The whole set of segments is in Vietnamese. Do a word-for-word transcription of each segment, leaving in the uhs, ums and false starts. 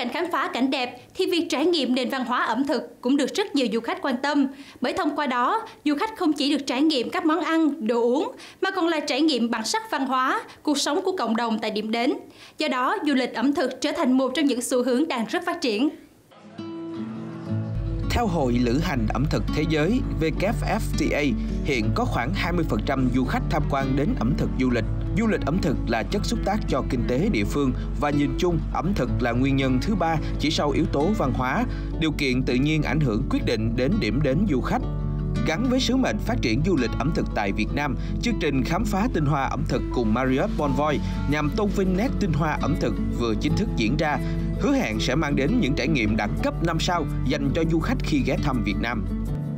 cạnh khám phá cảnh đẹp thì việc trải nghiệm nền văn hóa ẩm thực cũng được rất nhiều du khách quan tâm. Bởi thông qua đó, du khách không chỉ được trải nghiệm các món ăn, đồ uống mà còn là trải nghiệm bản sắc văn hóa, cuộc sống của cộng đồng tại điểm đến. Do đó, du lịch ẩm thực trở thành một trong những xu hướng đang rất phát triển. Theo Hội Lữ hành ẩm thực Thế giới W F T A, hiện có khoảng hai mươi phần trăm du khách tham quan đến ẩm thực du lịch. Du lịch ẩm thực là chất xúc tác cho kinh tế địa phương và nhìn chung, ẩm thực là nguyên nhân thứ ba chỉ sau yếu tố văn hóa, điều kiện tự nhiên ảnh hưởng quyết định đến điểm đến du khách. Gắn với sứ mệnh phát triển du lịch ẩm thực tại Việt Nam, chương trình khám phá tinh hoa ẩm thực cùng Marriott Bonvoy nhằm tôn vinh nét tinh hoa ẩm thực vừa chính thức diễn ra, hứa hẹn sẽ mang đến những trải nghiệm đẳng cấp năm sao dành cho du khách khi ghé thăm Việt Nam.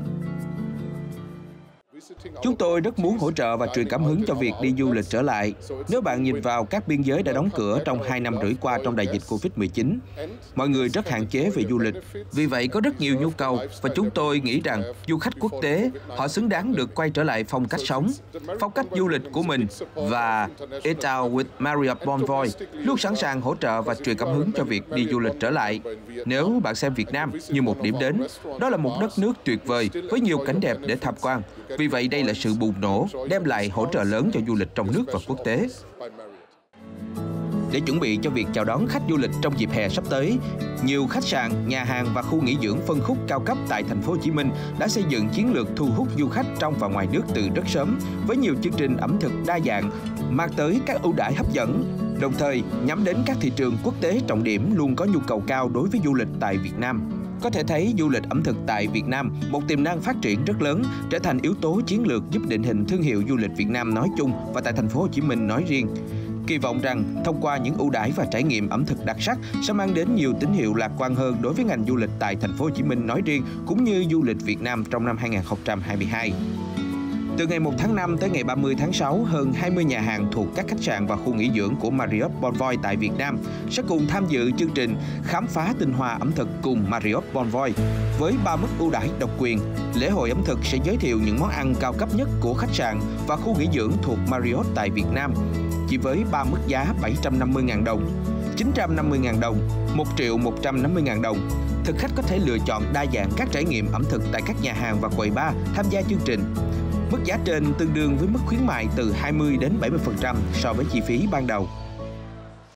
Chúng tôi rất muốn hỗ trợ và truyền cảm hứng cho việc đi du lịch trở lại. Nếu bạn nhìn vào các biên giới đã đóng cửa trong hai năm rưỡi qua trong đại dịch Covid mười chín, mọi người rất hạn chế về du lịch. Vì vậy có rất nhiều nhu cầu và chúng tôi nghĩ rằng du khách quốc tế, họ xứng đáng được quay trở lại phong cách sống, phong cách du lịch của mình và Eat Out with Marriott Bonvoy luôn sẵn sàng hỗ trợ và truyền cảm hứng cho việc đi du lịch trở lại. Nếu bạn xem Việt Nam như một điểm đến, đó là một đất nước tuyệt vời với nhiều cảnh đẹp để tham quan. Vì vậy đây là sự bùng nổ, đem lại hỗ trợ lớn cho du lịch trong nước và quốc tế. Để chuẩn bị cho việc chào đón khách du lịch trong dịp hè sắp tới, nhiều khách sạn, nhà hàng và khu nghỉ dưỡng phân khúc cao cấp tại thành phố Hồ Chí Minh đã xây dựng chiến lược thu hút du khách trong và ngoài nước từ rất sớm với nhiều chương trình ẩm thực đa dạng, mang tới các ưu đãi hấp dẫn, đồng thời nhắm đến các thị trường quốc tế trọng điểm luôn có nhu cầu cao đối với du lịch tại Việt Nam. Có thể thấy du lịch ẩm thực tại Việt Nam, một tiềm năng phát triển rất lớn, trở thành yếu tố chiến lược giúp định hình thương hiệu du lịch Việt Nam nói chung và tại thành phố Hồ Chí Minh nói riêng. Kỳ vọng rằng thông qua những ưu đãi và trải nghiệm ẩm thực đặc sắc sẽ mang đến nhiều tín hiệu lạc quan hơn đối với ngành du lịch tại thành phố Hồ Chí Minh nói riêng cũng như du lịch Việt Nam trong năm hai nghìn không trăm hai mươi hai. Từ ngày một tháng năm tới ngày ba mươi tháng sáu, hơn hai mươi nhà hàng thuộc các khách sạn và khu nghỉ dưỡng của Marriott Bonvoy tại Việt Nam sẽ cùng tham dự chương trình khám phá tinh hoa ẩm thực cùng Marriott Bonvoy. Với ba mức ưu đãi độc quyền, lễ hội ẩm thực sẽ giới thiệu những món ăn cao cấp nhất của khách sạn và khu nghỉ dưỡng thuộc Marriott tại Việt Nam. Chỉ với ba mức giá bảy trăm năm mươi nghìn đồng, chín trăm năm mươi nghìn đồng, một triệu một trăm năm mươi nghìn đồng. Thực khách có thể lựa chọn đa dạng các trải nghiệm ẩm thực tại các nhà hàng và quầy bar tham gia chương trình. Mức giá trên tương đương với mức khuyến mại từ hai mươi đến bảy mươi phần trăm so với chi phí ban đầu.